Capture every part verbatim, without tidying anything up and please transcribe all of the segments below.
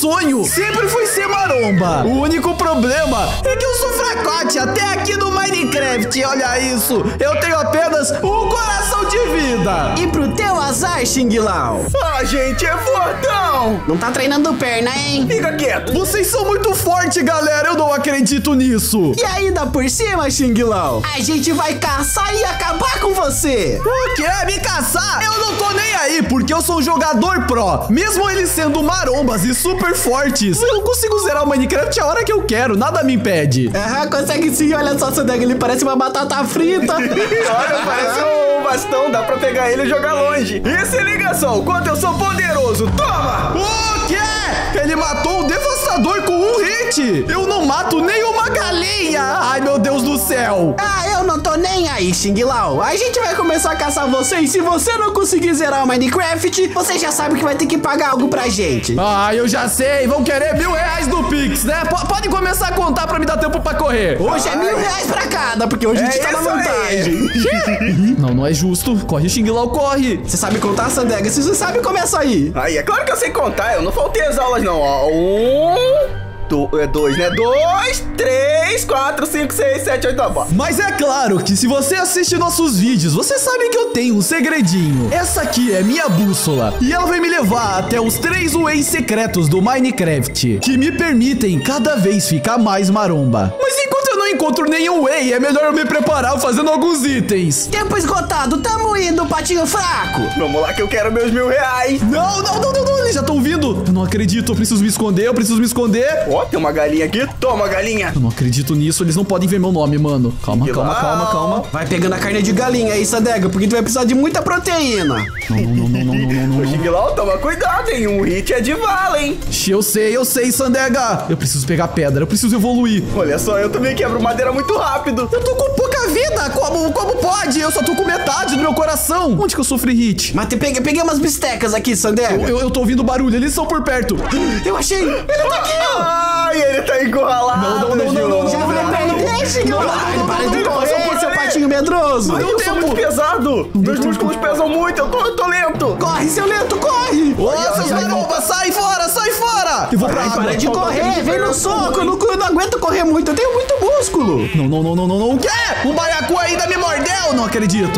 sonho sempre foi ser maromba. O único problema é que eu sou fracote até aqui no Minecraft. Olha isso, eu tenho apenas um coração de vida. E pro teu azar, Xing Lau, A gente é fortão. não tá treinando perna, hein? Fica quieto. Vocês são muito fortes, galera. Eu não acredito nisso. E ainda por cima, Xing Lau, a gente vai caçar e acabar com você. O quê? Me caçar? Eu não tô nem aí, porque eu sou um jogador pró. Mesmo eles sendo marombas e super fortes, eu consigo zerar o Minecraft a hora que eu quero. Nada me impede. Aham, consegue sim. Olha só, Sandega, ele parece uma batata frita. Olha, parece um bastão. Dá pra pegar ele e jogar longe. E se liga só, o quanto eu sou poderoso. Toma! O quê? Ele matou o Devastador com um hit. Eu não mato nenhuma galinha. Ai, meu Deus do céu. Ah, eu não tô nem aí, Xing Lau. A gente vai começar a caçar você e se você não conseguir zerar o Minecraft, você já sabe que vai ter que pagar algo pra gente. Ah, eu já sei. Vão querer mil reais do Pix, né? P pode começar a contar pra me dar tempo pra correr. Hoje é mil reais pra cada, porque hoje a gente É tá na isso aí. vantagem. Não, não é justo. Corre, Xing Lau, corre. Você sabe contar, Sandega? Se você sabe, começa aí. Aí, é claro que eu sei contar. Eu não faltei as aulas, não. Ó, um... Do, é dois, né? Dois, três, quatro, cinco, seis, sete, oito, nove. Mas é claro que se você assiste nossos vídeos, você sabe que eu tenho um segredinho. Essa aqui é minha bússola e ela vai me levar até os três ways secretos do Minecraft, que me permitem cada vez ficar mais maromba. Mas enquanto eu não encontro nenhum way, é melhor eu me preparar fazendo alguns itens. Tempo esgotado, tamo indo, patinho fraco. Vamos lá que eu quero meus mil reais. Não, não, não, não, não, eles já estão vindo. Eu não acredito, eu preciso me esconder, eu preciso me esconder. Ó, tem uma galinha aqui. Toma, galinha. Eu não acredito nisso, eles não podem ver meu nome, mano. Calma, calma, calma, calma. Vai pegando a carne de galinha aí, Sandega, porque tu vai precisar de muita proteína. Não, não, não, não, não, não, não, Ô, não. Xing Lau, toma cuidado, hein? Um hit é de vala, hein? Eu sei, eu sei, Sandega. Eu preciso pegar pedra, eu preciso evoluir. Olha só, eu também quebro madeira muito rápido. Eu tô com pouca vida, como, como pode? Eu só tô com metade do meu coração. Onde que eu sofri hit? Mas te peguei, peguei umas bistecas aqui, Sandega. Eu, eu, eu tô ouvindo barulho, eles são por perto. Eu achei. Ele tá aqui, ó. Ai, ele tá encurralado. Não, não, não, não, não, Já não, vai não, perder, Xing Lau. Para de não, correr, não, seu não, patinho medroso. Ai, eu sou muito pesado. Meus músculos pesam muito. Eu tô, eu tô lento. Corre, seu lento, corre. Ô, seus marombas, sai fora, sai fora. Eu vou pra Ai, água. para de correr, vem no soco. Eu não, eu não aguento correr muito, eu tenho muito músculo. Não, não, não, não, não, não. O quê? O baiacu ainda me mordeu? Não acredito.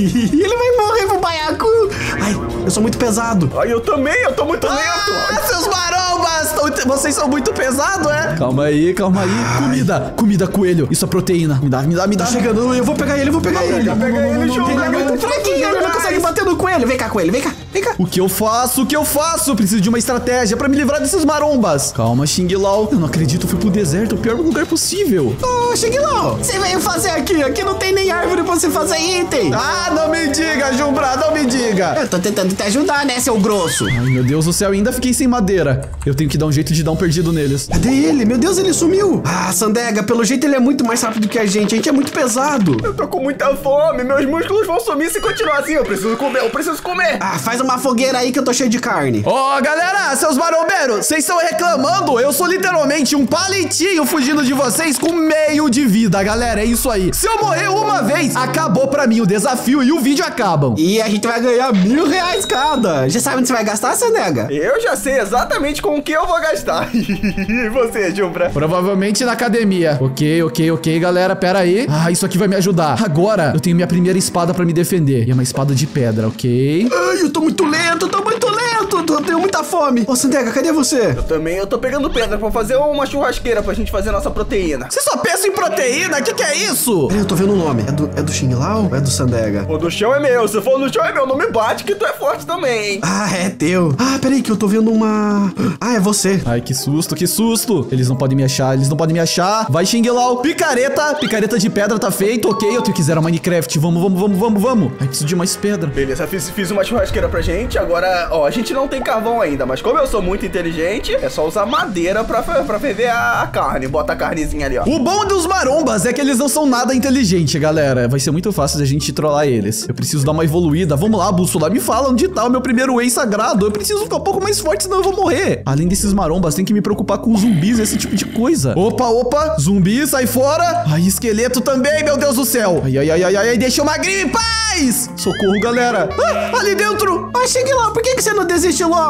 E ele vai morrer pro baiacu. Ai, eu sou muito pesado. Ai, eu também. Eu tô muito Ah, lento. seus marombas! tão- Vocês são muito pesados, é? Calma aí, calma aí. Comida, comida, coelho. Isso é proteína. Me dá, me dá, me dá. Tá chegando, eu vou pegar ele, eu vou pegar ele. Pega ele, jogo. Ele é muito fraquinho, ele não consegue bater no coelho. Vem cá, coelho, vem cá, vem cá. O que eu faço? O que eu faço? Eu preciso de uma estratégia pra me livrar desses marombas. Calma, Xing Lau. Eu não acredito, eu fui pro deserto, o pior lugar possível. Ô, Xing Lau, você veio fazer aqui? Aqui não tem nem árvore pra você fazer item. Ah, não me diga, Jumbra, não me diga. Eu tô tentando te ajudar, né, seu grosso? Ai, meu Deus do céu, ainda fiquei sem madeira. Eu tenho que dar um jeito de dar um perdido neles. Cadê ele? Meu Deus, ele sumiu. Ah, Sandega, pelo jeito ele é muito mais rápido que a gente. A gente é muito pesado. Eu tô com muita fome. Meus músculos vão sumir se continuar assim. Eu preciso comer. Eu preciso comer. Ah, faz uma fogueira aí que eu tô cheio de carne. Ô, galera, seus marombeiros, vocês estão reclamando? Eu sou literalmente um palitinho fugindo de vocês com meio de vida, galera. É isso aí. Se eu morrer uma vez, acabou pra mim o desafio e o vídeo acabam. E a gente vai ganhar mil reais cada. Já sabe onde você vai gastar, Sandega? Eu já sei exatamente com o que eu vou gastar. E você, Jumbra? Provavelmente na academia. Ok, ok, ok, galera, pera aí. Ah, isso aqui vai me ajudar. Agora, eu tenho minha primeira espada pra me defender. E é uma espada de pedra, ok? Ai, eu tô muito lento, eu tô muito lento. Eu tenho muita fome. Ô, Sandega, cadê você? Eu também, eu tô pegando pedra pra fazer uma churrasqueira pra gente fazer nossa proteína. Você só pensa em proteína? O que, que é isso? Peraí, eu tô vendo o nome. É do, é do Xing Lau ou é do Sandega? O do chão é meu, se for no chão é meu, não me bate que tu é forte também, hein? Ah, é teu. Ah, peraí, que eu tô vendo uma... Ah, é você. Ai, que susto, que susto. Eles não podem me achar, eles não podem me achar. Vai, Xing Lau. Picareta, picareta de pedra tá feito, ok. Eu tenho que zerar Minecraft. Vamos, vamos, vamos, vamos, vamos. Ai, preciso de mais pedra. Beleza, fiz, fiz uma churrasqueira pra gente. Agora, ó, a gente não tem carvão ainda, mas como eu sou muito inteligente, é só usar madeira pra, pra ferver a, a carne. Bota a carnezinha ali, ó. O bom dos marombas é que eles não são nada inteligentes, galera. Vai ser muito fácil de a gente trollar eles. Eu preciso dar uma evoluída. Vamos lá, bússola. Me fala onde tá o meu primeiro whey sagrado. Eu preciso ficar um pouco mais forte, senão eu vou morrer. Além desses marombas, tem que me preocupar com zumbis, esse tipo de coisa. Opa, opa. Zumbi, sai fora. Ai, esqueleto também, meu Deus do céu. Ai, ai, ai, ai, ai. Deixa o magrinho em paz. Socorro, galera. Ah, ali dentro. Ah, chegue lá, por que, que você não desiste logo?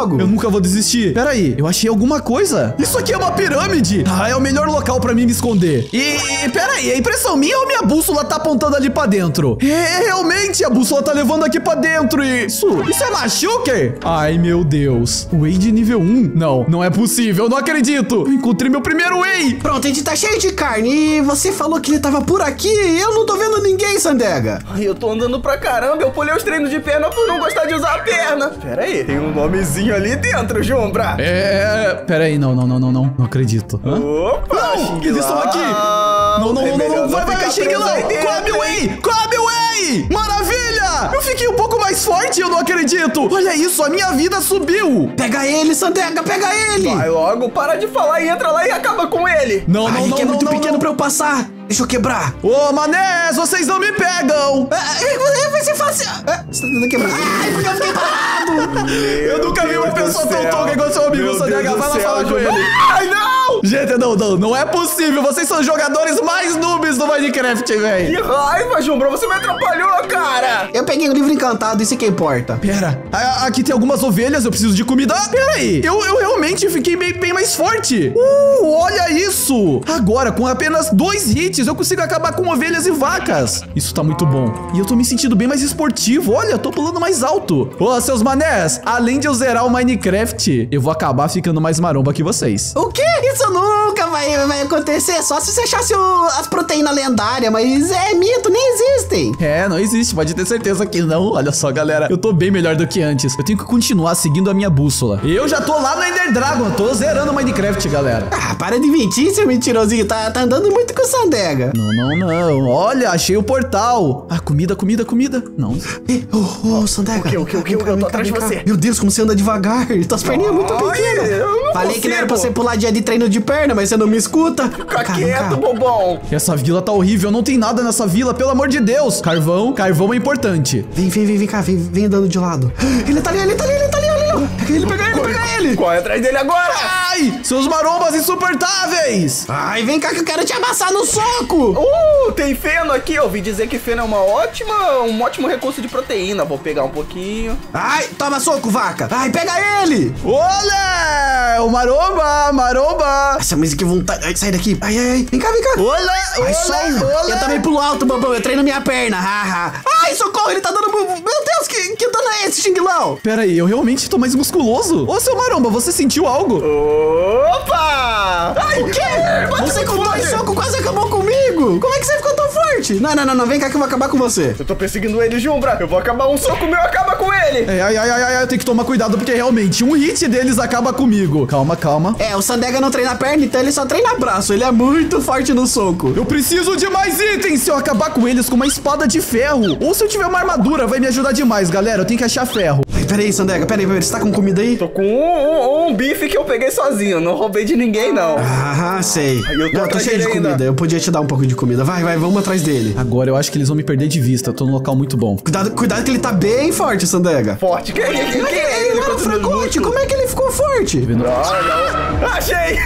logo. Eu nunca vou desistir. Pera aí, eu achei alguma coisa. Isso aqui é uma pirâmide. Ah, é o melhor local pra mim me esconder. E, pera aí, é impressão minha ou minha bússola tá apontando ali pra dentro? É, realmente, a bússola tá levando aqui pra dentro e... Isso, isso é machuque? Ai, meu Deus. Whey nível um? Não, não é possível, eu não acredito. Eu encontrei meu primeiro Whey. Pronto, a gente tá cheio de carne e você falou que ele tava por aqui e eu não tô vendo ninguém, Sandega. Ai, eu tô andando pra caramba, eu pulei os treinos de perna por não gostar de usar a perna. Pera aí, tem um nomezinho ali dentro, Jumbra. É... Pera aí, não, não, não, não, não. Não acredito. Hã? Opa, Não, eles estão aqui. Não, não, não, não, não. Vai, vai, Xing Lau. Come o Whey, come o Whey. Maravilha. Eu fiquei um pouco mais forte, eu não acredito. Olha isso, a minha vida subiu. Pega ele, Sandega, pega ele. Vai logo, para de falar e entra lá e acaba com ele. Não, não, Ai, não, que é não, muito não, pequeno não. pra eu passar. Deixa eu quebrar. Ô, manés, vocês não me pegam. Ah, vai ser fácil. Ah, você tá tentando quebrar. Ai, porque eu fiquei parado. Eu nunca vi uma Deus pessoa do tão céu. tonga igual seu amigo, Meu Sandega. Deus do Vai lá céu, falar com Jumbra. ele. Ai, não. Gente, não, não, não é possível. Vocês são os jogadores mais noobs do Minecraft, velho. Que raiva, Jumbra, você me atrapalhou, cara. Eu peguei um livro encantado, isso que importa. Pera, a- aqui tem algumas ovelhas, eu preciso de comida. Ah, pera aí, eu, eu realmente fiquei bem, bem mais forte. Uh, olha isso. Agora, com apenas dois hits, eu consigo acabar com ovelhas e vacas. Isso tá muito bom. E eu tô me sentindo bem mais esportivo. Olha, eu tô pulando mais alto. Ô, seus manés, além de eu zerar o Minecraft, eu vou acabar ficando mais maromba que vocês. O quê? Isso nunca vai, vai acontecer. Só se você achasse o- as proteínas lendárias, mas é mito, nem existem. É, não existe, pode ter certeza que não. Olha só, galera, eu tô bem melhor do que antes. Eu tenho que continuar seguindo a minha bússola. Eu já tô lá no Ender Dragon, tô zerando o Minecraft, galera. Ah, para de mentir, seu mentirosinho. Tá, tá andando muito com o Sandega. Não, não, não. Olha, achei o portal. Ah, comida, comida, comida. Não. Ih, Ô, ô, Sandega. O que, o que, o que? Eu tô atrás de você. Meu Deus, como você anda devagar. Tuas perninhas muito Ai, pequenas. eu não Falei que não era pra consigo. você pular dia de treino de perna, mas você não me escuta. Fica quieto, bobão. Essa vila tá horrível, não tem nada nessa vila, pelo amor de Deus. Carvão, carvão é importante. Vem, vem, vem, vem cá, vem, vem andando de lado. Ele tá ali, ele tá ali, ele tá ali, olha ali. Pega ele, pega ele, pega ele. Corre atrás dele agora. Ai, seus marombas insuportáveis. Ai, vem cá que eu quero te amassar no soco. Uh, tem feno aqui. Eu ouvi dizer que feno é uma ótima, um ótimo recurso de proteína. Vou pegar um pouquinho. Ai, toma soco, vaca. Ai, pega ele. Olé, o maromba, maromba. Nossa, mas que vontade. Ai, sai daqui. Ai, ai, ai. Vem cá, vem cá. Olé, Ai, só uma. olé, Eu também pulo alto, bobão. Eu treino minha perna. Haha. Ai, socorro, ele tá dando... Meu Deus, que, que dano é esse, Xing Lau? Pera aí, eu realmente tô mais musculoso. Ô, seu maromba, você sentiu algo? Opa! Ai, O quê? Bate Você com fome. dois socos quase acabou comigo. Como é que você ficou tão forte? Não, não, não, não. Vem cá que eu vou acabar com você. Eu tô perseguindo ele, Jumbra. Eu vou acabar um soco meu, acaba com ele. É, ai, ai, ai, ai, eu tenho que tomar cuidado porque realmente um hit deles acaba comigo. Calma, calma. É, o Sandega não treina perna, então ele só treina braço. Ele é muito forte no soco. Eu preciso de mais itens. Se eu acabar com eles com uma espada de ferro ou se eu tiver uma armadura, vai me ajudar demais, galera. Eu tenho que achar ferro. Ai, peraí, Sandega, peraí, peraí. Você tá com comida aí? Tô com um, um, um bife que eu peguei sozinho. Não roubei de ninguém, não. Ah, sei. Ai, eu tô Não, tô atrás cheio de dele comida. ainda. Eu podia te dar um pouco de comida. Vai, vai, vamos atrás dele. Agora eu acho que eles vão me perder de vista. Eu tô num local muito bom. Cuidado, cuidado que ele tá bem forte, Sandega. Forte. Quem, quem, quem, quem é ele? Ele era Quantos meus fracote. músculos? Como é que ele ficou forte? Olha, achei!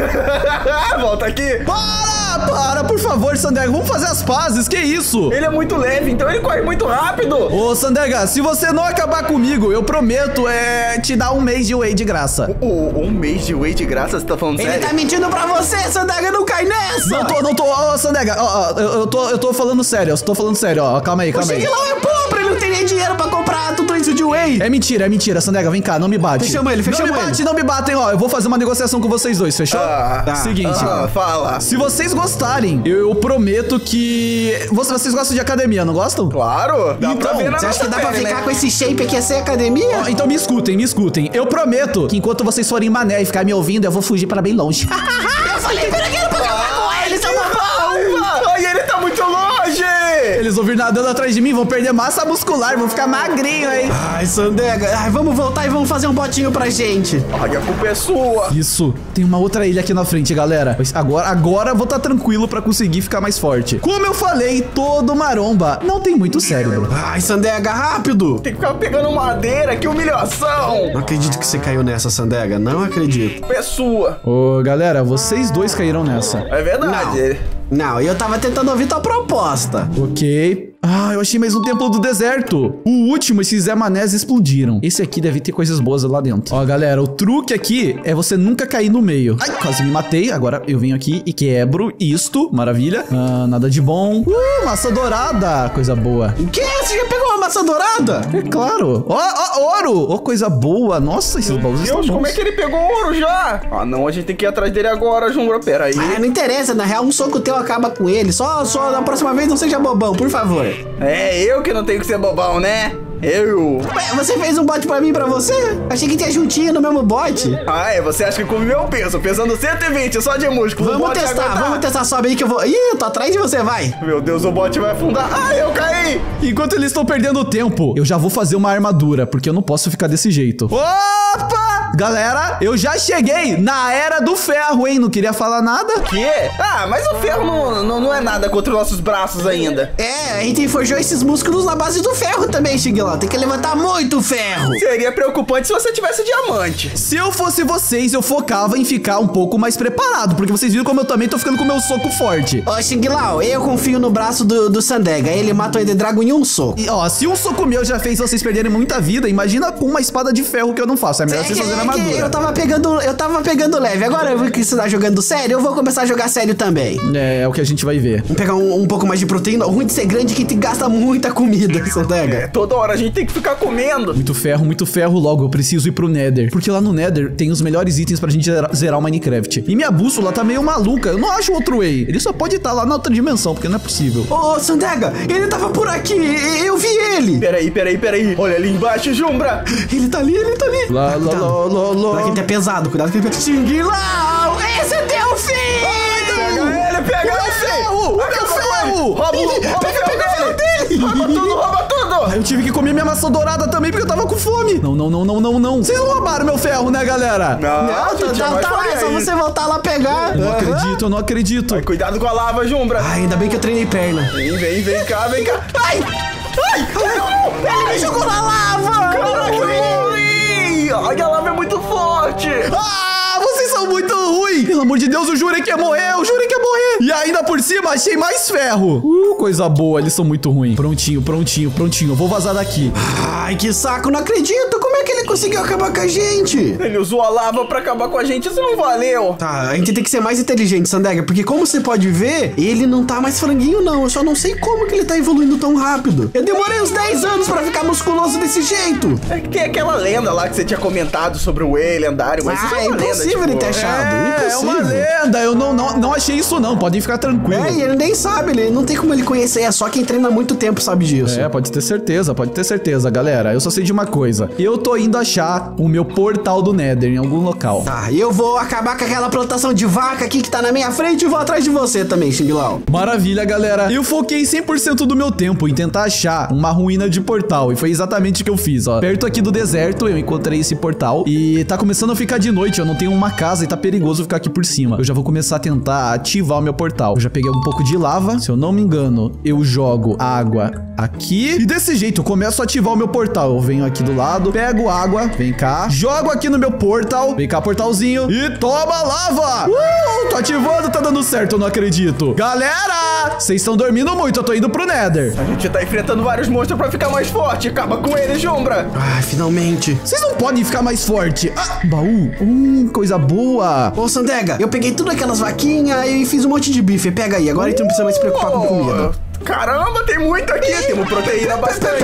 Volta aqui! Para, para, por favor, Sandega. Vamos fazer as pazes. Que isso? Ele é muito leve, então ele corre muito rápido! Ô, Sandega, se você não acabar comigo, eu prometo é te dar um mês de whey de graça. O, um mês de whey de graça, você tá falando Ele sério? tá mentindo pra você, Sandega, não cai nessa! Não tô, não tô. Ô, Sandega, ó, ó, eu, eu tô, eu tô falando sério. Eu tô falando sério, ó. Calma aí, O calma aí. Xing Lau é pobre, ele não tem nem dinheiro pra comprar tudo isso de whey. É mentira, é mentira, Sandega, vem cá, não me bate. Fechamos ele, fechamos Não me ele. bate, não me batem, ó. Eu vou fazer uma negociação com vocês dois, fechou? Ah, tá. Seguinte. Ah, fala! Se vocês gostarem, eu prometo que. Vocês vocês gostam de academia, não gostam? Claro! Dá Então, pra ver na Você acha que nossa dá pra pele, ficar né? com esse shape aqui, essa academia? Ó, então me escutem, me escutem. Eu prometo que enquanto vocês forem mané e ficar me ouvindo, eu vou fugir pra bem longe. Eu falei pra ele pra acabar com ele, seu bobão! Ai, ele tá muito longe! Eles vão vir nadando atrás de mim, vão perder massa muscular, vão ficar magrinho, hein? Ai, Sandega, ai, vamos voltar e vamos fazer um botinho pra gente. Ai, a culpa é sua! Isso, tem uma outra ilha aqui na frente, galera. Mas agora, agora eu vou estar tranquilo pra conseguir ficar mais forte. Como eu falei, todo maromba não tem muito cérebro. Ai, Sandega, rápido! Tem que ficar pegando madeira, que humilhação! Não acredito que você caiu nessa, Sandega, não acredito. A culpa é sua! Ô, galera, vocês dois caíram nessa. É verdade. Não, não, eu tava tentando ouvir tua proposta. Ok. Ah, eu achei mais um templo do deserto. O último, esses Zé Manés explodiram. Esse aqui deve ter coisas boas lá dentro. Ó, galera, o truque aqui é você nunca cair no meio. Ai, quase me matei. Agora eu venho aqui e quebro isto. Maravilha. Ah, nada de bom. Uh, maçã dourada. Coisa boa. O quê? Você já pegou uma maçã dourada? É claro. Ó, ó, ouro. Ó, coisa boa. Nossa, esses baús estão Deus, bons. como é que ele pegou ouro já? Ah, não, a gente tem que ir atrás dele agora, Jumbra. Pera aí. Ah, não interessa, na real, um soco teu acaba com ele. Só, só na próxima vez não seja bobão, por favor. É eu que não tenho que ser bobão, né? Eu. Ué, você fez um bote pra mim e pra você? Achei que tinha juntinho no mesmo bote. Ah, é? Você acha que com o meu peso, pesando cento e vinte só de músculo, o Vamos bote vai testar, aguentar? vamos testar. Sobe aí que eu vou. Ih, eu tô atrás de você, vai. Meu Deus, o bote vai afundar. Ai, eu caí! Enquanto eles estão perdendo tempo, eu já vou fazer uma armadura, porque eu não posso ficar desse jeito. Opa! Galera, eu já cheguei na Era do Ferro, hein? Não queria falar nada? Quê? Ah, mas o ferro não, não, não é nada contra os nossos braços ainda. É, a gente forjou esses músculos na base do ferro também, Xinguilão. Tem que levantar muito ferro. Seria preocupante se você tivesse diamante. Se eu fosse vocês, eu focava em ficar um pouco mais preparado, porque vocês viram como eu também tô ficando com o meu soco forte. Ô, Xinguilau, eu confio no braço do, do Sandega. Ele mata o Ender Dragon em um soco. E, ó, se um soco meu já fez vocês perderem muita vida, imagina com uma espada de ferro que eu não faço. É melhor vocês fazerem É que armadura. eu tava pegando, eu tava pegando leve. Agora eu vi que você tá jogando sério, eu vou começar a jogar sério também. É, é o que a gente vai ver. Vamos pegar um, um pouco mais de proteína. O ruim de ser grande é que te gasta muita comida, Sandega. É, toda hora a gente tem que ficar comendo. Muito ferro, muito ferro. Logo, eu preciso ir pro Nether. Porque lá no Nether tem os melhores itens pra gente zerar, zerar o Minecraft. E minha bússola tá meio maluca. Eu não acho outro way. Ele só pode estar lá na outra dimensão, porque não é possível. Ô, Sandega, ele tava por aqui. Eu vi ele. Peraí, peraí, peraí. Olha ali embaixo, Jumbra. Ele tá ali, ele tá ali. Lá, lá, lá, lá, lá. Cuidado que ele é pesado, cuidado que ele é pesado. Xinguilau, esse é teu fim! Pega ele, pega O meu ferro! O meu ferro! Rouba o rouba o ferro dele! Rouba tudo, rouba tudo! Ah, eu tive que comer minha maçã dourada também, porque eu tava com fome. Não, não, não, não, não, não. Vocês não roubaram meu ferro, né, galera? Não, Não, gente, tá, jamais tá lá, faria é só isso. você voltar lá pegar. Eu não acredito, eu não acredito. Ai, cuidado com a lava, Jumbra. Ai, ainda bem que eu treinei perna. Vem, vem, vem cá, vem cá. Ai! Ai! Ele me jogou na lava! Caraca, eu morri! Ai, a lava é muito forte! Ah, vocês são muito ruins. Pelo amor de Deus, eu jurei que ia morrer, eu jurei que ia morrer. E ainda por cima, achei mais ferro. Uh, coisa boa, eles são muito ruins. Prontinho, prontinho, prontinho. Eu vou vazar daqui. Ai, que saco, não acredito. Como é que ele conseguiu acabar com a gente? Ele usou a lava pra acabar com a gente, isso não valeu! Tá, a gente tem que ser mais inteligente, Sandega, porque como você pode ver, ele não tá mais franguinho, não. Eu só não sei como que ele tá evoluindo tão rápido. Eu demorei uns dez anos pra ficar musculoso desse jeito. É que tem aquela lenda lá que você tinha comentado sobre o Whey lendário, mas isso Ah, é é uma lenda, impossível ele ter achado. É, é uma Impossível. lenda. Eu não, não, não achei isso, não. Podem ficar tranquilos. É, e ele nem sabe, ele não tem como ele conhecer, é só quem treina há muito tempo sabe disso. É, pode ter certeza, pode ter certeza, galera. Eu só sei de uma coisa. Eu tô indo achar o meu portal do Nether em algum local. Tá, e eu vou acabar com aquela plantação de vaca aqui que tá na minha frente e vou atrás de você também, Xinguilau. Maravilha, galera. Eu foquei cem por cento do meu tempo em tentar achar uma ruína de portal. E foi exatamente o que eu fiz, ó. Perto aqui do deserto, eu encontrei esse portal. E tá começando a ficar de noite. Eu não tenho uma casa e tá perigoso ficar aqui por cima. Eu já vou começar a tentar ativar o meu portal. Eu já peguei um pouco de lava. Se eu não me engano, eu jogo água aqui. E desse jeito, eu começo a ativar o meu portal. Eu venho aqui do lado, pego água, vem cá, jogo aqui no meu portal. Vem cá, portalzinho. E toma lava! Uh, tô ativando, tá dando certo, eu não acredito. Galera, vocês estão dormindo muito, eu tô indo pro Nether. A gente tá enfrentando vários monstros pra ficar mais forte. Acaba com ele, Jumbra. Ah, finalmente. Vocês não podem ficar mais forte. Ah, baú. Hum, coisa boa. Ô, Sandega, eu peguei tudo aquelas vaquinhas e fiz um monte de bife. Pega aí, agora a gente não precisa mais se preocupar com comida. Caramba, tem muito aqui. Temos proteína bastante.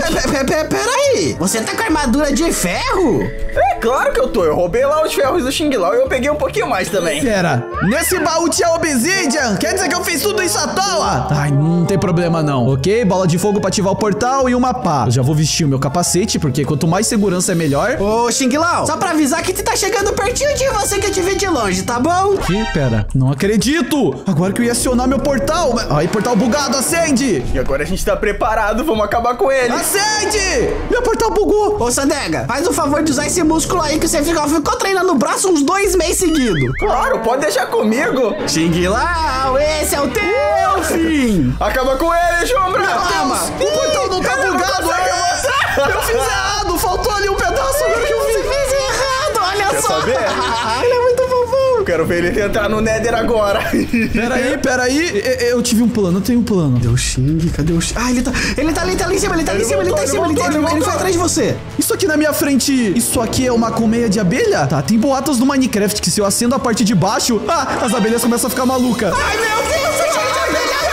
Peraí, você tá com armadura de ferro? É claro que eu tô. Eu roubei lá os ferros do Xinguilau e eu peguei um pouquinho mais também. Pera, nesse baú tinha obsidian. Quer dizer que eu fiz tudo isso à toa? Ai, não tem problema não. Ok, bola de fogo pra ativar o portal e uma pá. Eu já vou vestir o meu capacete, porque quanto mais segurança é melhor. Ô, Xinguilau, só pra avisar que tu tá chegando pertinho de você que eu te vi de longe, tá bom? Que? Pera, não acredito. Agora que eu ia acionar meu portal. Ai, portal bugado, acende. E agora a gente tá preparado, vamos acabar com ele. Acende! Meu portal bugou. Ô, Sandega, faz o favor de usar esse músculo aí que você ficou, ficou treinando o braço uns dois meses seguidos. Claro, pode deixar comigo. Xinguilau, esse é o teu fim. Acaba com ele, Jumbra. Calma. O portal não tá Ele não bugado. consegue é. avançar. Eu fiz errado, faltou ali um pedaço. Agora que eu Você vi. fez errado, olha Quer só. saber? Ele é muito fofão. quero ver ele entrar no Nether agora. Peraí, peraí. Eu tive um plano, eu tenho um plano. Cadê o Xing? Cadê o Xing? Ah, ele tá, ele tá ali, tá ali em cima, ele tá ali em cima, ele tá em cima, ele tá ele, ele foi atrás de você. Isso aqui na minha frente, isso aqui é uma colmeia de abelha? Tá, tem boatos do Minecraft que se eu acendo a parte de baixo, ah, as abelhas começam a ficar malucas. Ai, meu Deus, você já tá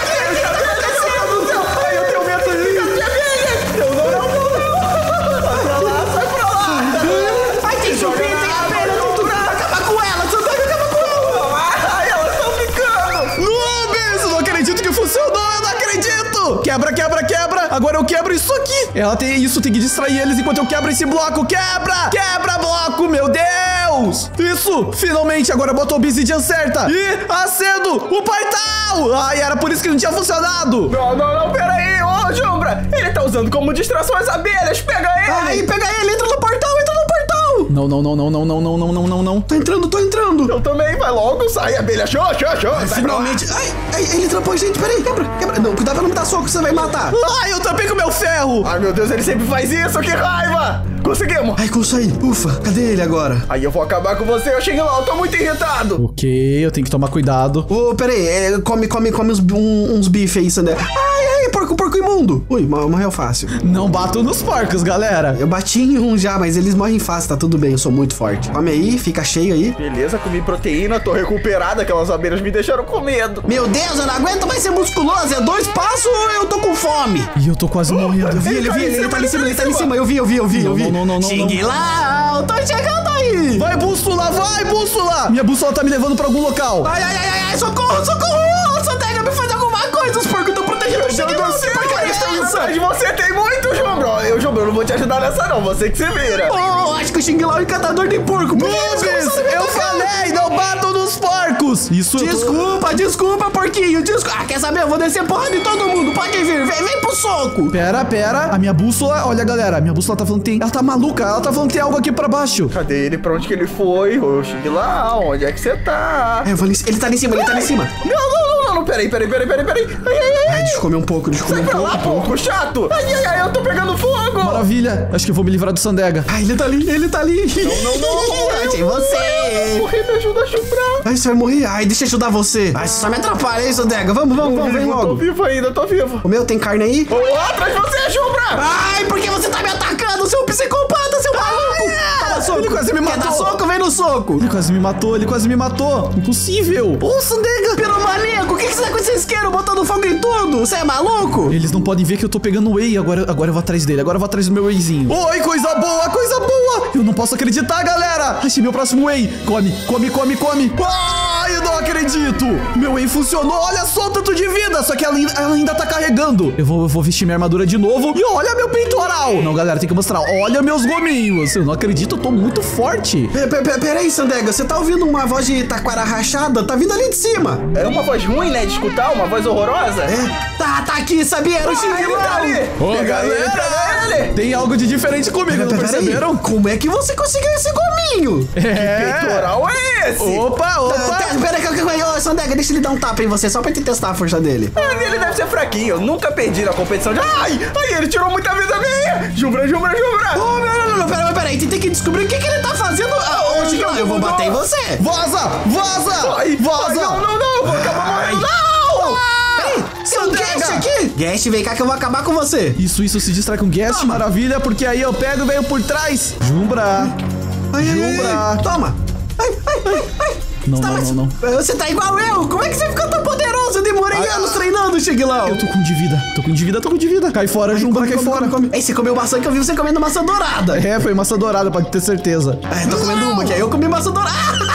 Quebra, quebra, quebra. Agora eu quebro isso aqui. Ela tem isso, tem que distrair eles enquanto eu quebro esse bloco. Quebra, quebra bloco, meu Deus. Isso, finalmente. Agora eu boto o obsidian certa e acendo o portal. Ai, era por isso que não tinha funcionado. Não, não, não, pera aí. Ô, Jumbra, ele tá usando como distração as abelhas. Pega ele. Ai, pega ele, entra no portal, entra no portal. Não, não, não, não, não, não, não, não, não, não, não. Tô entrando, tô entrando. Eu também, vai logo, sai, abelha. Show, show, show. Ai, finalmente. Ai, ai, ele trampou a gente, peraí, quebra, quebra. Não, cuidado pra não me dar soco, você vai matar. Ai, eu tampei com meu ferro. Ai, meu Deus, ele sempre faz isso, que raiva. Conseguimos. Ai, consegui. Ufa, cadê ele agora? Aí eu vou acabar com você, eu cheguei lá, eu tô muito irritado. Ok, eu tenho que tomar cuidado. Ô, oh, peraí, é, come, come, come uns, um, uns bifes aí, Sander. Ai, ai, porco, porco imundo. Ui, morreu fácil. Não bato nos porcos, galera. Eu bati em um já, mas eles morrem fácil, tá tudo bem, eu sou muito forte. Come aí, fica cheio aí. Beleza, comi proteína, tô recuperado, aquelas abelhas me deixaram com medo. Meu Deus, eu não aguento mais ser musculoso, é dois passos ou eu tô com fome? E eu tô quase morrendo. Eu vi, ele, vi, ele, ele tá ali em cima, ele tá ali em cima, eu vi, eu vi, eu vi, eu vi. Não, não, não, não. Cheguei lá, eu tô chegando aí. Vai, bússola, vai, bússola. Minha bússola tá me levando pra algum local. Ai, ai, ai, ai, socorro, socorro. Santega, me faz alguma coisa, os porcos estão protegendo o Xing Lao. Que porcaria é essa? Você tem muito, Jumbro. Eu, Jumbro, eu não vou te ajudar nessa não, você que se vira. Oh, acho que o Xing Lao é encantador de porco. Nubes, eu falei, não bato nos porcos. Isso. Desculpa, tô... desculpa, porquinho, desculpa. Ah, quer saber? Eu vou descer porra de todo mundo. Pode vir, vem, vem pro soco. Pera, pera. A minha bússola, olha, galera, a minha bússola tá falando que tem... Ela tá maluca, ela tá falando que tem algo aqui pra baixo. Cadê ele? Pra onde que ele foi? Ô, Xing Lao, onde é que você tá? É, eu vou ali... Ele tá ali em cima, ele tá ali em cima. Não, não, não, não, não, peraí, peraí, peraí, peraí, peraí. Ai, ai, ai. Ai, deixa eu comer um pouco, deixa eu comer um pouco. Sai pra lá, porco chato. Ai, ai, ai, eu tô pegando fogo. Maravilha, acho que eu vou me livrar do Sandega. Ai, ele tá ali, ele tá ali. Não, não, não. Achei você. Morri, me ajuda a chumbrar. Ai, você vai morrer. Ai, deixa eu ajudar você. Ai, você só me atrapalha, hein, Sandega. Vamos, vamos, vamos, vem logo. Tô vivo ainda, tô vivo. O meu tem carne aí? Vou lá atrás de você, chumbrar. Ai, por que você tá me atacando, seu psicopata, seu maluco? Toma soco. Ele quase me matou. Quer dar soco? Vem no soco. Ele quase me matou, ele quase me matou. Impossível. Ô, Sandega. Piromaníaco, o que, que você tá com esse isqueiro botando fogo em tudo? Você é maluco? Eles não podem ver que eu tô pegando o whey. Agora, agora eu vou atrás dele. Agora eu vou atrás do meu wheyzinho. Oi, coisa boa, coisa boa. Eu não posso acreditar, galera. Achei meu próximo whey. Come, come, come, come. Ai, eu não acredito. Meu whey funcionou. Olha só o tanto de vida. Só que ela ainda, ela ainda tá carregando. Eu vou, eu vou vestir minha armadura de novo. E olha meu peitoral. Não, galera, tem que mostrar. Olha meus gominhos. Eu não acredito, eu tô muito forte. Pera aí, Sandega. Você tá ouvindo uma voz de taquara rachada? Tá vindo ali de cima. É uma voz ruim, né, de escutar? Uma voz horrorosa? É. Tá, tá aqui, sabia? Era o Xing Lao. Tá ali. Ô, Pega galera, ele, pega ele. tem algo de diferente comigo, não perceberam? Como é que você conseguiu esse gominho? É. Peitoral é esse? Opa, opa. Tá, pera aí, Sandega, deixa ele dar um tapa em você, só pra te testar a força dele. É, ele deve ser fraquinho. Eu nunca perdi na competição de... Ai, ai, ele tirou muita vida minha. Jumbra, Jumbra, Jumbra. Oh, não, não, não, pera, pera aí, tem que descobrir o que, que ele tá fazendo. Ah, ô, Xing Lao, eu vou bater em você. Vaza, vaza, Ai, vaza. ai, não, não, não, vou acabar morrendo. Não. Peraí, tem um Guest aqui. Guest, vem cá que eu vou acabar com você. Isso, isso, se distrai com guest, Toma. maravilha, porque aí eu pego e venho por trás. Jumbra. Ai, Jumbra. ai, ai, toma. Ai, ai, ai, ai. Não, Você tá não, mais- não, não. Você tá igual eu. Como é que você ficou tão poderoso? Eu demorei Ah, anos treinando, Xing Lao. Eu tô com de vida, tô com de vida, tô com de vida. Cai fora, Jumbra, Come, cai come, fora. come, come. Ei, você comeu maçã que eu vi você comendo maçã dourada. É, foi maçã dourada, pode ter certeza. É, tô comendo uma, que aí eu comi maçã dourada.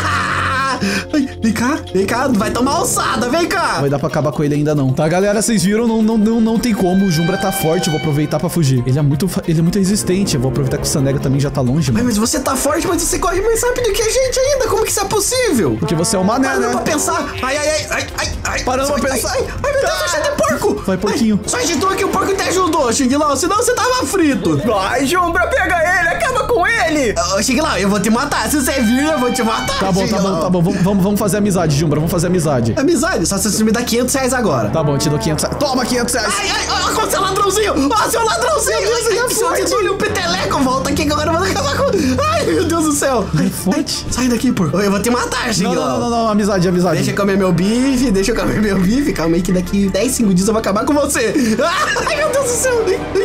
Ai, vem cá, vem cá, vai tomar alçada, vem cá. Vai dar pra acabar com ele ainda não. Tá, galera, vocês viram? Não, não, não, não tem como. O Jumbra tá forte, eu vou aproveitar pra fugir. Ele é muito, fa- ele é muito resistente. Eu vou aproveitar que o Sandega também já tá longe, Ai, mano. mas você tá forte, mas você corre mais rápido que a gente ainda. Como que isso é possível? Porque você é um mané, Parando né? pra pensar. Ai, ai, ai, ai, ai, ai. Parando pra Ai, pensar. Ai, ai, meu Deus, tá cheio de porco. Vai, porquinho. Ai, só agitou que o porco te ajudou, Xing Lao, senão você tava frito. Vai, Jumbra, pega ele, acaba com ele. Ô, Xing Lao, eu vou te matar. Se você vir, eu vou te matar. Tá bom, Xing tá bom, Lao. tá bom. Vamos, vamos, vamos fazer amizade, Jumbra, vamos fazer amizade. Amizade? Só se você me dá quinhentos reais agora. Tá bom, eu te dou quinhentos reais. Toma quinhentos reais. Ai, ai, ó, ó, seu ladrãozinho! Ó, seu ladrãozinho! Ai, ai, seu dedulho, um peteleco! Volta aqui que agora eu vou acabar com... Ai, meu Deus do céu! É forte. Ai, sai daqui, por... Eu vou te matar, Xing Não, Lau. não, não, não, amizade, amizade. Deixa eu comer meu bife, deixa eu comer meu bife. Calma aí que daqui dez segundinhos eu vou acabar com você. Ai, meu Deus do céu.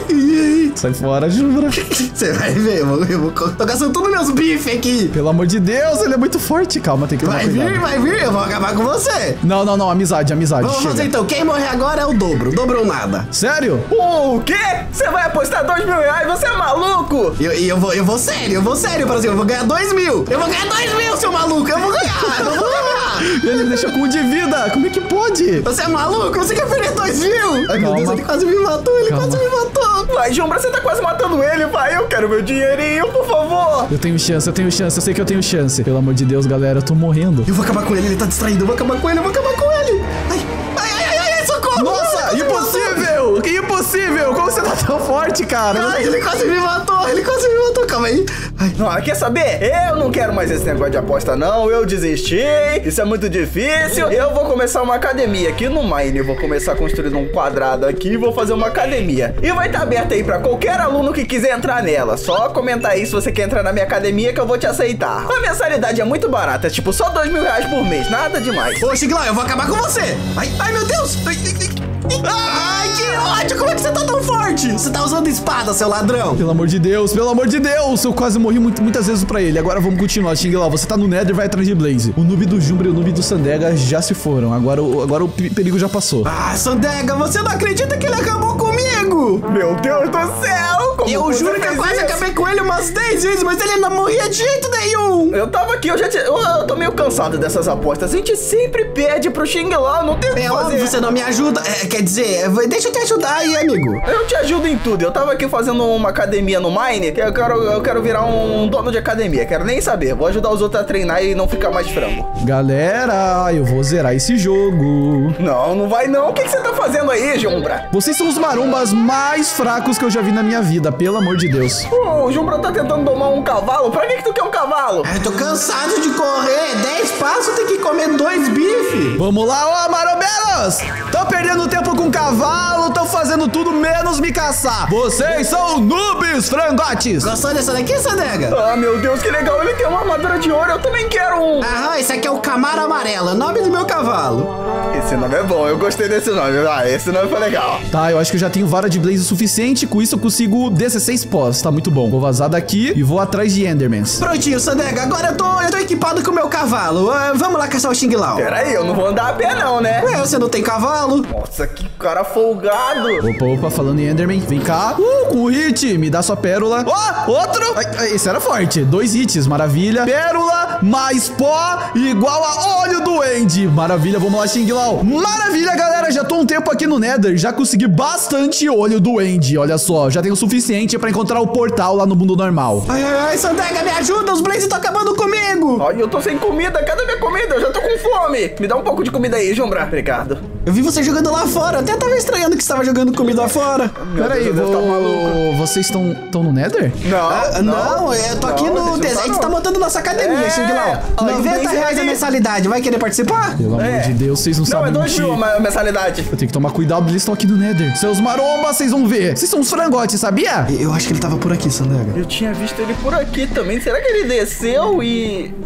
Sai fora, Jumbra. Você vai ver, eu, vou, eu vou, tô gastando todos meus bifes aqui. Pelo amor de Deus, ele é muito forte. Calma, tem que tomar Vai cuidado. vir, vai vir, eu vou acabar com você. Não, não, não, amizade, amizade. Vamos chega. fazer então, quem morrer agora é o dobro, dobro ou nada. Sério? O quê? Você vai apostar dois mil reais? Você é maluco? E eu, eu, vou, eu vou sério, eu vou sério, Brasil, eu vou ganhar dois mil. Eu vou ganhar dois mil, seu maluco, eu vou ganhar, eu vou ganhar. Ele me deixou com um de vida. Como é que pode? Você é maluco? Você quer perder dois mil? Ai, meu Calma. Deus, ele quase me matou, ele Calma. quase me matou. Vai, Jumbra, você tá quase matando ele, vai. Eu quero meu dinheirinho, por favor. Eu tenho chance, eu tenho chance, eu sei que eu tenho chance. Pelo amor de Deus, galera, eu tô morrendo. Eu vou acabar com ele, ele tá distraído, eu vou acabar com ele, eu vou acabar com ele. Ai, ai, ai, ai, ai socorro. Nossa, Ele quase me impossível! Que impossível! Como você tá tão forte, cara? matou. Ai, ele quase me matou, ele quase me matou, calma aí. Ai, Ah, quer saber? Eu não quero mais esse negócio de aposta, não. Eu desisti. Isso é muito difícil. Eu vou começar uma academia aqui no Mine. Eu vou começar construindo um quadrado aqui e vou fazer uma academia. E vai estar aberta aí pra qualquer aluno que quiser entrar nela. Só comentar aí se você quer entrar na minha academia que eu vou te aceitar. A mensalidade é muito barata, é tipo só dois mil reais por mês. Nada demais. ô, Xing Lau, eu vou acabar com você. Ai, ai, meu Deus. Ai, ai, ai. Ai, que ódio, como é que você tá tão forte? Você tá usando espada, seu ladrão. Pelo amor de Deus, pelo amor de Deus! Eu quase morri muito, muitas vezes pra ele. Agora vamos continuar, Xing Lau. Você tá no Nether, vai atrás de Blaze. O noob do Jumbra e o noob do Sandega já se foram. Agora, o- agora o pe- perigo já passou. Ah, Sandega, você não acredita que ele acabou comigo? Meu Deus do céu! Como Eu você juro que eu fez quase isso? acabei com ele umas dez vezes, mas ele não morria de jeito nenhum. Eu tava aqui, eu já te... eu, eu tô meio cansado dessas apostas. A gente sempre perde pro Xing Lau, não tem o que É fazer. óbvio, você não me ajuda. É, quer dizer, é, deixa eu te ajudar aí, amigo. Eu te ajudo em tudo. Eu tava aqui fazendo uma academia no Mine, que eu quero, eu quero virar um dono de academia. Quero nem saber. Vou ajudar os outros a treinar e não ficar mais frango. Galera, eu vou zerar esse jogo. Não, não vai não. O que, que você tá fazendo aí, Jumbra? Vocês são os marombas mais fracos que eu já vi na minha vida, pelo amor de Deus. Pô, o Jumbra tá tentando domar um cavalo. Pra que, que tu quer um cavalo? Eu tô cansado de correr. dez passos, tem que comer dois bifes. Vamos lá, ô marombeiros! Tão perdendo tempo com cavalo, tão fazendo tudo menos me caçar. Vocês são noobs, frangotes! Gostou dessa daqui, Sandega? Ah, meu Deus, que legal. Ele tem uma armadura de ouro. Eu também quero um. Aham, esse aqui é o Camaro Amarelo, o nome do meu cavalo. Esse nome é bom. Eu gostei desse nome. Ah, esse nome foi legal. Tá, eu acho que eu já tenho vara de Blaze o suficiente. Com isso eu consigo dezesseis pós. Tá muito bom. Vou vazar daqui e vou atrás de Endermans. Prontinho, Sandega, agora eu tô, eu tô equipado com o meu cavalo. Ah, vamos lá caçar o Xing Lau. Pera aí, eu não vou andar a pé não, né? Ué, você não tem cavalo? Nossa, que cara folgado. Opa, opa, falando em Enderman. Vem cá. Uh, com o hit. Me dá sua pérola. Ó, outro. Ai, ai, esse era forte. Dois hits. Maravilha. Pérola mais pó igual a olho do End. Maravilha. Vamos lá, Xing Lau. Maravilha, galera. Já tô um tempo aqui no Nether. Já consegui bastante olho do End. Olha só. Já tenho o suficiente pra encontrar o portal lá no mundo normal. Ai, ai, ai, Sandega, me ajuda, os Blaze estão acabando comigo. Ai, eu tô sem comida. Cadê minha comida? Eu já tô com fome. Me dá um pouco de comida aí, Jumbra. Obrigado. Eu vi você jogando lá fora, até tava estranhando que você tava jogando comida lá fora. Meu Pera aí, Deus, eu devo tá maluco. vocês estão tão no Nether? Não, Ah, não, eu tô aqui não, no a gente não desenho, tá, a gente não. tá montando nossa academia, É, Xing Lau. ó, noventa Blaze reais a ali. mensalidade, vai querer participar? Pelo amor É. de Deus, vocês não, Não, sabem é dois mentir. mil a mensalidade. Eu tenho que tomar cuidado, eles estão aqui no Nether. Seus marombas, vocês vão ver. Vocês são uns frangotes, sabia? Eu acho que ele tava por aqui, Sandega. Eu tinha visto ele por aqui também. Será que ele desceu e...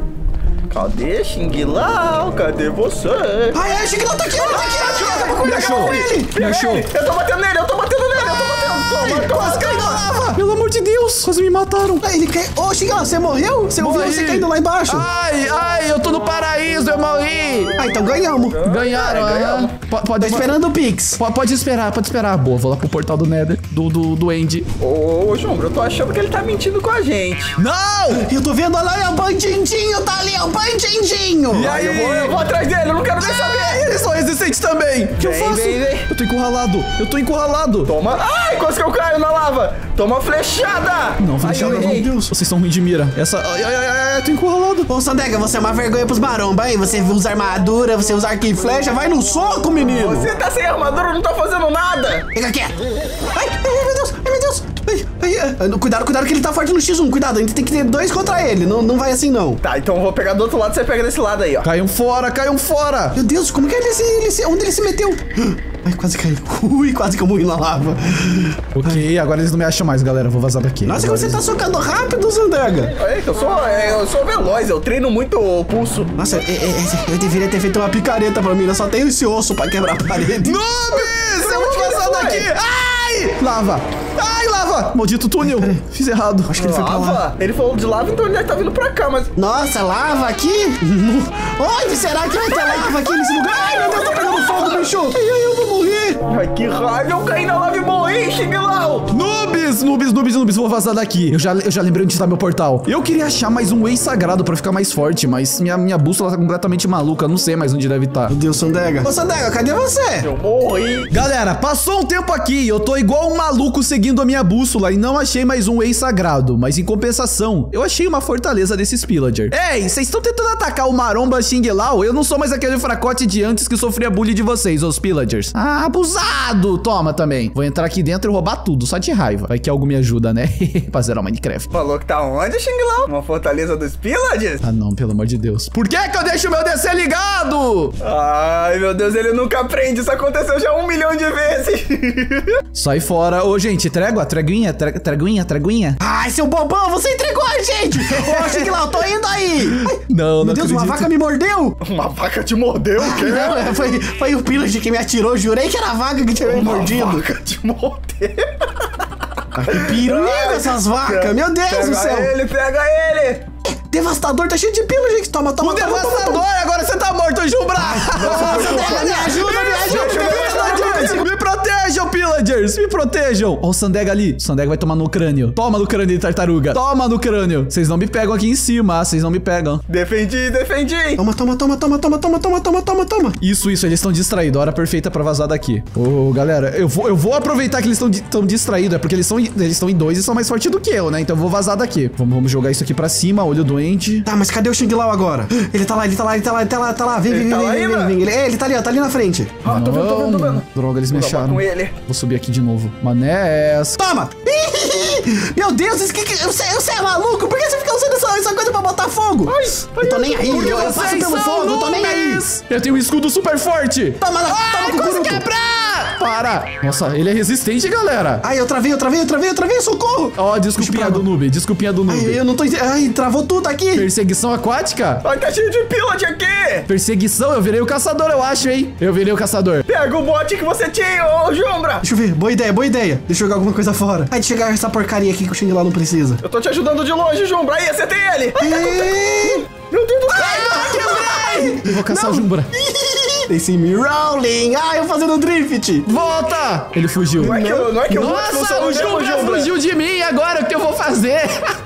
Cadê, Xing Lau? Cadê você? Ai, ai, Xing Lau tá aqui, ele tá aqui, acaba com Me ele, acaba achou. com ele. Me achou. Ei, eu tô batendo nele, eu tô batendo nele, eu tô batendo. Toma, toma, Quase caiu na toma. lava. Pelo amor de Deus, quase me mataram. Ai, ele caiu. Ô, Xing Lau, você morreu? Você ouviu Morri. você caindo lá embaixo? Ai, ai, eu tô no paraíso, eu morri. Ah, então ganhamos. Ganharam, É, ganhamos. aham. Po- Pode, Tô esperando o Pix. po- pode esperar, pode esperar. Boa, vou lá pro portal do Nether, do, do, do End. Ô, Jumbra, eu tô achando que ele tá mentindo com a gente. Não! Eu tô vendo, olha lá, é o Bandindinho, tá ali, é o Bandindinho. E Ai, eu aí? vou, eu vou atrás dele, eu não quero nem saber. Eles são resistentes também. O que eu Vem, faço? vem, vem. Eu tô encurralado, eu tô encurralado. Toma. Ai, quase que eu caio na lava. Toma flechada. Não, flechada, Ai, eu meu errei. Deus. Vocês são ruins de mira. Essa... Ai, ai, ai, ai, eu tô encurralado. Ô, Sandega, você é uma vergonha pros maromba, hein? Você usa armadura, você usa arco e flecha, vai no soco, menino. Você tá sem armadura, não tá fazendo nada. Fica quieto. Ai, ai, meu Deus, ai, meu Deus. Ai, Ai, ai, cuidado, cuidado que ele tá forte no xis um. Cuidado, a gente tem que ter dois contra ele. Não, não vai assim, não. Tá, então eu vou pegar do outro lado, você pega desse lado aí, ó. Caiam fora, caiam fora. Meu Deus, como que ele se... Ele se onde ele se meteu? Ai, quase caiu. Ui, quase que eu morri na lava. Ok, ai. Agora eles não me acham mais, galera. Eu vou vazar daqui. Nossa, agora você eles... tá socando rápido, Sandega. É que eu sou, é, eu sou veloz, eu treino muito o pulso. Nossa, é, é, eu deveria ter feito uma picareta pra mim. Eu só tenho esse osso pra quebrar a parede. Noobs! Eu vou vazar daqui. Ai! Lava. Ai, lava. Maldito túnel. Fiz errado. Acho que ele foi pra lá. Lava? Ele falou de lava, então ele tá vindo pra cá, mas... Nossa, lava aqui? Onde será que vai ter lava aqui nesse lugar? Ai, meu Deus, tô pegando fogo, bicho. Ai, ai, eu vou morrer. Ai, que raiva, eu caí na lava e morri, Xing Lau. Noobs, noobs, noobs, noobs. Vou vazar daqui. Eu já, eu já lembrei onde está meu portal. Eu queria achar mais um Whey sagrado pra ficar mais forte, mas minha, minha bússola tá completamente maluca. Eu não sei mais onde deve estar. Meu Deus, Sandega. Ô, Sandega, cadê você? Eu morri. Galera, passou um tempo aqui, eu tô igual um maluco seguindo a minha bússola e não achei mais um Whey sagrado, mas em compensação, eu achei uma fortaleza desses pillager. Ei, vocês estão tentando atacar o Maromba Xing Lau? Eu não sou mais aquele fracote de antes que sofria bullying de vocês, os pillagers. Ah, abusado! Toma também. Vou entrar aqui dentro e roubar tudo, só de raiva. Vai que algo me ajuda, né? Pra zerar o Minecraft. Falou que tá onde, Xing Lau? Uma fortaleza dos pillagers? Ah não, pelo amor de Deus. Por que que eu deixo o meu D C ligado? Ai, meu Deus, ele nunca aprende. Isso aconteceu já um milhão de vezes. Sai fora. Ô, gente, trégua, treguinha, tre- treguinha, treguinha. Ai, seu bobão, você entregou a gente. Ô, Xing Lau, tô indo aí. Ai, Não, não meu Deus, acredito. uma vaca me mordeu. Uma vaca te mordeu, o quê? Não, foi, foi o pillager que me atirou. Jurei que era a vaca que tinha me Uma mordido. vaca te mordeu. Que pirulinha essas vacas. Meu Deus Pega do céu. ele, pega ele. Devastador, tá cheio de pila, gente. Toma, toma, O toma, toma, devastador, toma. agora você tá morto, Jumbra! Sandega, me ajuda, me ajuda. Me protejam, pillagers! Me protejam! Ó o Sandega ali. O Sandega vai tomar no crânio. Toma no crânio de tartaruga. Toma no crânio. Vocês não me pegam aqui em cima, vocês não me pegam. Defendi, defendi. Toma, toma, toma, toma, toma, toma, toma, toma, toma, toma. Isso, isso, eles estão distraídos. Hora perfeita pra vazar daqui. Ô, galera, eu vou, eu vou aproveitar que eles estão estão distraídos. É porque eles estão eles estão em dois e são mais fortes do que eu, né? Então eu vou vazar daqui. Vamos, vamos jogar isso aqui pra cima. Olho doente. Tá, mas cadê o Xing Lau agora? Ele tá lá, ele tá lá, ele tá lá, ele tá lá, tá lá. Vem, Ele vem, tá vem, lá vem, ainda? vem, vem. Ele, é, ele tá ali, ó, tá ali na frente. Ah, tô vendo, tô vendo, tô vendo. Droga, eles me Vou acabar acharam. com ele. Vou subir aqui de novo. Manés. Toma! Meu Deus, isso que, que, você, você é maluco? Por que você fica usando essa, essa coisa pra botar fogo? Ai, Eu tô nem aí, Porque eu, eu passo vocês pelo são fogo, eu tô nem aí. noobs. Eu tenho um escudo super forte. Toma, lá, Ai, toma com o quase curuto. quebrar! Para. Nossa, ele é resistente, galera. Ai, eu travei, eu travei, eu travei, eu travei, socorro. Ó, desculpinha Bicho do noob, desculpinha do noob. Ai, eu não tô entendendo. Ai, travou tudo aqui. Perseguição aquática? ai, tá cheio de pillager aqui. Perseguição? Eu virei o caçador, eu acho, hein? Eu virei o caçador. Pega o bote que você tinha, ô Jumbra. Deixa eu ver, boa ideia, boa ideia. Deixa eu jogar alguma coisa fora. Ai, deixa eu jogar essa porcaria aqui que o Xing Lau não precisa. Eu tô te ajudando de longe, Jumbra. Aí, acertei ele. Ai, Ai, meu Deus do céu. quebrei! Eu vou caçar o Jumbra. They see me rolling. Ai, eu fazendo drift. Volta! Ele fugiu. Não é que eu, não é que eu vou Nossa, funcionar o mesmo, Jumbra fugiu de mim. Agora o que eu vou fazer?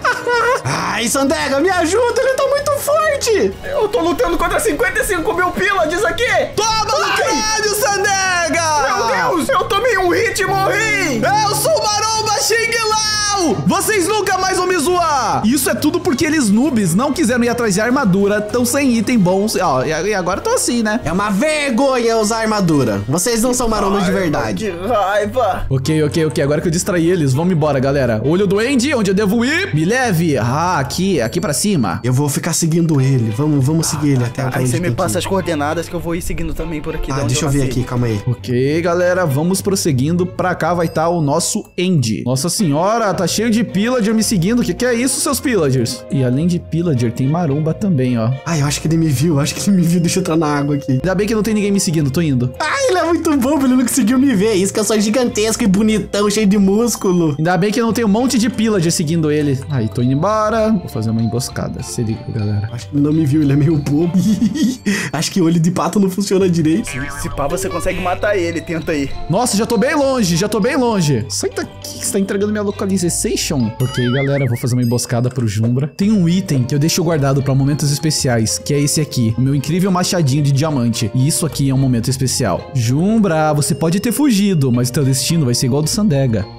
Ai, Sandega, me ajuda, ele tá muito forte. Eu tô lutando contra cinquenta e cinco mil pillagers aqui. Toma no crânio, Sandega! Meu Deus, eu tomei um hit e morri. Eu sou o Maromba Xing Lau! Vocês nunca mais vão me zoar! Isso é tudo porque eles noobs não quiseram ir atrás de armadura, tão sem item bons. Ó, e agora tô assim, né? É uma vergonha usar armadura. Vocês não são marombas de verdade. Que raiva. Ok, ok, ok. Agora que eu distraí eles, vamos embora, galera. Olho do Andy, onde eu devo ir? Me leve. Ah, aqui, aqui pra cima. Eu vou ficar seguindo ele. Vamos, vamos seguir ele até Aí onde você me tem que passa ir. as coordenadas que eu vou ir seguindo também por aqui. de Ah, onde deixa eu ver nasci. aqui, calma aí. Ok, galera, vamos prosseguindo. Pra cá vai estar o nosso Andy. Nossa senhora, tá cheio de pillager me seguindo. O que, que é isso, seus pillagers? E além de pillager, tem maromba também, ó. Ai, eu acho que ele me viu, acho que ele me viu. Deixa eu entrar na água aqui. Ainda bem que não tem ninguém me seguindo, tô indo. Ai, ele é muito bom, ele não conseguiu me ver. Isso que eu sou gigantesco e bonitão, cheio de músculo. Ainda bem que não tem um monte de pillager seguindo ele. Aí, tô indo embora. Vou fazer uma emboscada. Se liga, galera. Acho que ele não me viu, ele é meio bobo. Acho que o olho de pato não funciona direito. Se pá, você consegue matar ele. Tenta aí. Nossa, já tô bem longe, já tô bem longe. Sai daqui, que você tá entregando minha localization. Ok, galera, vou fazer uma emboscada pro Jumbra. Tem um item que eu deixo guardado pra momentos especiais, que é esse aqui, o meu incrível machadinho de diamante. E isso aqui é um momento especial. Jumbra, você pode ter fugido, mas teu destino vai ser igual ao do Sandega. Ih,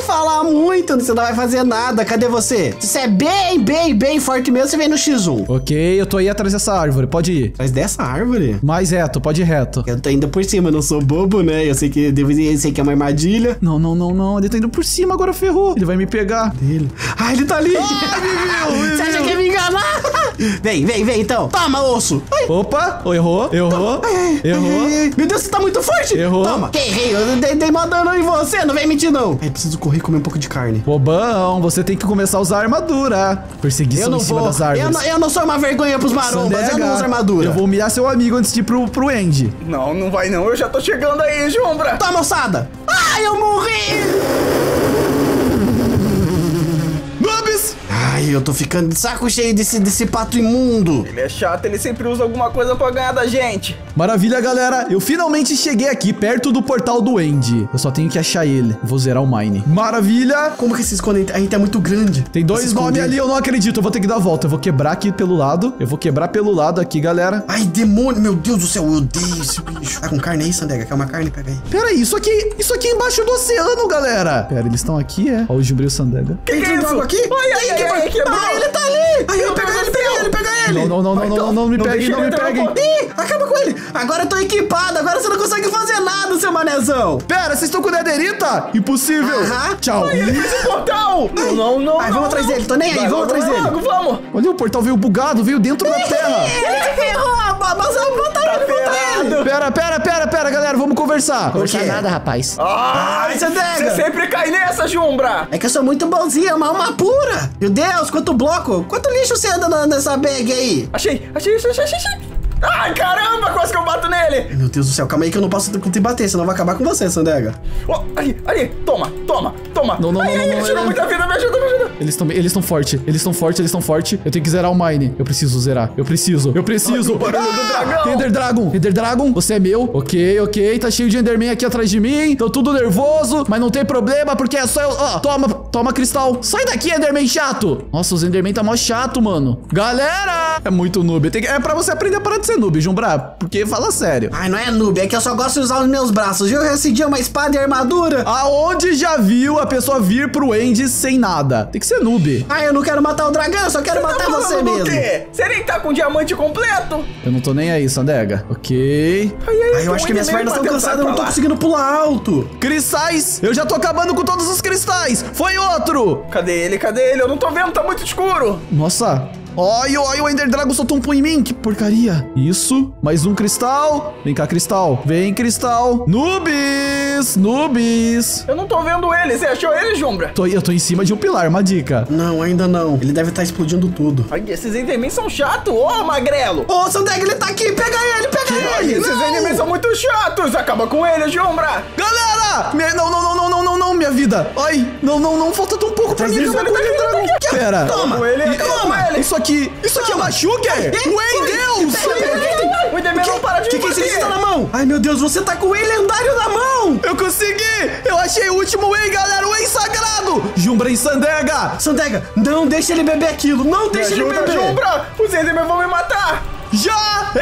falar muito, você não vai fazer nada. Cadê você? Se você é bem, bem, bem forte mesmo, você vem no X um. Ok, eu tô aí atrás dessa árvore, pode ir. Atrás dessa árvore? Mais reto, pode ir reto. Eu tô indo por cima, eu não sou bobo, né? Eu sei que, eu sei que é uma armadilha. Não, não, não, não, ele tá indo por cima, agora ferrou. Ele vai me pegar. Ele. Ah, ele tá ali. Ah, me viu, me Você acha viu. que ia me enganar? Vem, vem, vem então. Toma, osso. Ai. Opa, errou, errou, Ai, ai, errou. ai, ai. Meu Deus, você tá muito forte. Errou. Toma. Que errei, eu dei, dei mó dano em você, não vem mentir não. Ai, preciso correr e comer um pouco de carne. Bobão, você tem que começar a usar armadura. Perseguição Eu não em cima vou. das árvores. Eu não, eu não sou uma vergonha pros marombas, eu Sandega, não uso armadura. eu vou humilhar seu amigo antes de ir pro, pro Andy. Não, não vai não. Eu já tô chegando aí, Jumbra. Tá, moçada. Ai, eu morri. Noobs! Ai, eu tô ficando de saco cheio desse, desse pato imundo. Ele é chato, ele sempre usa alguma coisa pra ganhar da gente. Maravilha, galera. Eu finalmente cheguei aqui, perto do portal do Andy. Eu só tenho que achar ele. Vou zerar o Mine. Maravilha. Como que se esconde? A gente é muito grande. Tem dois Se esconder. nomes ali, eu não acredito. Eu vou ter que dar a volta. Eu vou quebrar aqui pelo lado. Eu vou quebrar pelo lado aqui, galera. Ai, demônio. Meu Deus do céu, eu odeio esse bicho. Tá com carne aí, Sandega? Quer uma carne? Pega aí. Pera aí, isso aqui, isso aqui é embaixo do oceano, galera. Pera, eles estão aqui, é? Ó, o Gilbril Sandega. Que que é isso? Água aqui? Ai, ai, Ih, ai, ai, quebrou. Ah, ele tá ali. Ai, ele pega ele, pega ele, pega ele. Não, não, não, não, não, não, não me Não peguem, deixa não me ele entrar peguem. no Ih, acaba com ele. Agora eu tô equipado. Agora você não consegue fazer nada, seu manezão. Pera, vocês estão com nederita? Impossível. Aham. Tchau. Ele fez o portal. Não, não, não. Ai, não, vamos atrás não. dele, tô nem aí, Vai, vamos logo, atrás vai, dele. logo, vamos. Olha, o portal veio bugado, veio dentro da terra. Ele te ferrou, mas eu vou botar ele contra ele. Pera, pera, pera, pera, galera, vamos conversar. Conversar quê? nada, rapaz. Ai, Ai, Sandega. você sempre cai nessa, Jumbra. É que eu sou muito bonzinha, uma alma pura. Meu Deus, quanto bloco. Quanto lixo você anda na- nessa bag aí? Achei, achei, achei, achei, achei. Ai, caramba, quase que eu bato nele. Meu Deus do céu, calma aí que eu não posso te bater, senão vai acabar com você, Sandega. Oh, ali, ali, toma, toma, toma. Não, não, ai, não, ai, não, ele não, tirou não. muita vida, me ajuda, me ajuda. Eles estão eles estão forte, eles estão forte, eles estão forte. Eu tenho que zerar o Mine. Eu preciso zerar. Eu preciso. Eu preciso. Ai, o barulho do dragão. Ender Dragon. Ender Dragon, você é meu. OK, OK. Tá cheio de Enderman aqui atrás de mim. Tô tudo nervoso, mas não tem problema porque é só eu, ó, toma, toma cristal. Sai daqui, Enderman chato. Nossa, os Enderman tá mó chato, mano. Galera, é muito noob. Tem que, é pra você aprender a parar de ser noob, Jumbra, porque fala sério. Ai, não é noob, é que eu só gosto de usar os meus braços, viu? Eu decidi uma espada e armadura. Aonde já viu a pessoa vir pro Andy sem nada? Tem que ser noob. Ai, eu não quero matar o dragão, eu só quero matar Tá você falando do mesmo. quê? Você nem tá com diamante completo. Eu não tô nem aí, Sandega. OK. Ai, ai, Ai, eu acho que minhas pernas estão cansadas, eu não tô conseguindo pular alto. Cristais! Eu já tô acabando com todos os cristais! Foi outro! Cadê ele? Cadê ele? Eu não tô vendo, tá muito escuro. Nossa! Olha, olha, o Ender Dragon soltou um pum em mim! Que porcaria! Isso! Mais um cristal! Vem cá, cristal! Vem, cristal! Noobs! Noobs! Eu não tô vendo ele. Você achou ele, Jumbra? Tô, eu tô em cima de um pilar, uma dica. Não, ainda não. Ele deve estar explodindo tudo. Ai, esses Endermen são chatos. Ô, magrelo. Ô, Sandega, ele tá aqui, pega ele, pega Ai, ele. esses Não. Endermen são muito chatos. Acaba com ele, Jumbra. Galera! Me- não, não, não, não, não, não, não, minha vida! Ai! Não, não, não, falta tão pouco pra Traz mim ele, acabar ele com o tá Ender aqui, Dragon! ele tá aqui, ó. Pera! Toma. Com ele, E acaba toma. com ele. Isso aqui! Isso aqui é machuque? Ué, Deus! O Enderman não para de O que, me que é isso que você tá na bater. mão? Ai, meu Deus, você tá com o Whey lendário na mão. Eu consegui! Eu achei o último Whey, galera! O Whey sagrado! Jumbra em Sandega! Sandega, não deixa ele beber aquilo. Não Me deixa ele ajuda, beber. Jumbra. Os Endermen vão me matar. Já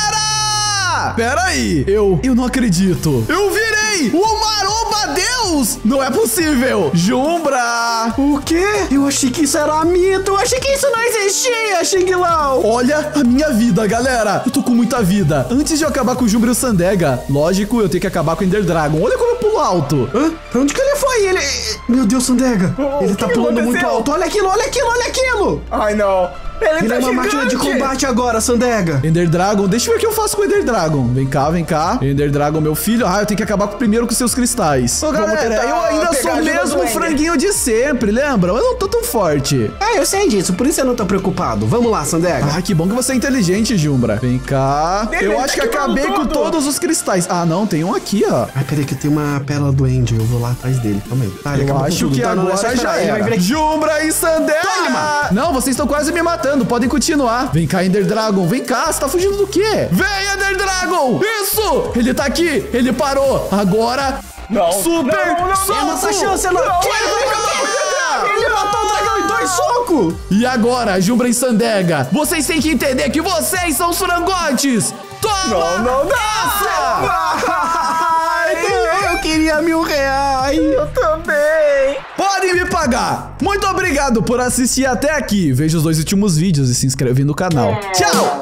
era! Pera aí, eu, eu não acredito. Eu virei o Maromba Deus! Não é possível! Jumbra! O quê? Eu achei que isso era mito. Eu achei que isso não existia, Xing Lao. Olha a minha vida, galera! Eu tô com muita vida. Antes de eu acabar com o Jumbra e o Sandega, lógico, eu tenho que acabar com o Ender Dragon. Olha como eu pulo alto. Hã? Pra onde que ele foi? Ele... Meu Deus, Sandega. Oh, ele o tá que pulando aconteceu? muito alto. Olha aquilo, olha aquilo, olha aquilo. Ai, não. Ele, Ele tá é uma gigante. máquina de combate agora, Sandega. Ender Dragon, deixa eu ver o que eu faço com o Ender Dragon. Vem cá, vem cá. Ender Dragon, meu filho. Ah, eu tenho que acabar primeiro com seus cristais. Ô, Vamos galera, tentar eu ainda pegar sou a o ajuda do mesmo Ender. franguinho de sempre, lembra? Eu não tô tão forte. É, eu sei disso, por isso eu não tô preocupado. Vamos lá, Sandega. Ah, que bom que você é inteligente, Jumbra. Vem cá. Ele Eu tá acho que quebrando acabei com tudo. todos os cristais. Ah, não, tem um aqui, ó. Ai, peraí que tem uma pérola do Andy. Eu vou lá atrás dele. Calma aí. Tá, ele Eu acabou com acho tudo. que Tá, não, é agora só já esperar, ele vai vir era. aqui. Jumbra e Sandega! Toma! Não, vocês estão quase me matando. Podem continuar. Vem cá, Ender Dragon. Vem cá. Você tá fugindo do quê? Vem, Ender Dragon! Isso! Ele tá aqui. Ele parou. Agora... Não. Super Não, não, não, soco! É nossa chance, não. Não, Que? ele vai acabar com o Ender Dragon. Ele matou o dragão em dois socos. E agora, Jumbra e Sandega, vocês têm que entender que vocês são os frangotes! Toma! Não, não, não. Essa! Ai, não, eu queria mil reais. Eu também. Podem me pagar. Muito obrigado por assistir até aqui. Veja os dois últimos vídeos e se inscreve no canal. Tchau!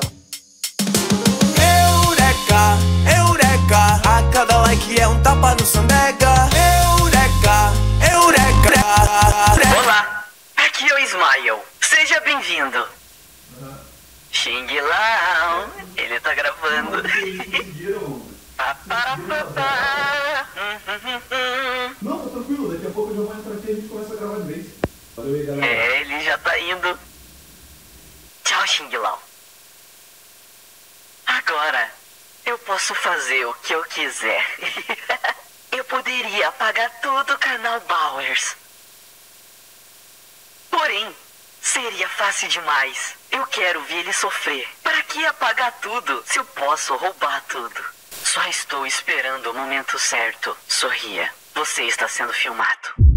Eureka, eureka, a cada like é um tapa no Sandega. Eureka, eureka. Olá, aqui é o Smile. Seja bem-vindo. Xing Lao, ele tá gravando. Pá, pá, pá, pá. Não, tá tranquilo. Daqui a pouco eu já vou entrar aqui e a gente começa a gravar de vez. Valeu aí, galera. É, ele já tá indo. Tchau, Xing Lao. Agora, eu posso fazer o que eu quiser. Eu poderia apagar todo o canal Bowers. Porém, seria fácil demais. Eu quero ver ele sofrer. Para que apagar tudo se eu posso roubar tudo? Só estou esperando o momento certo. Sorria. Você está sendo filmado.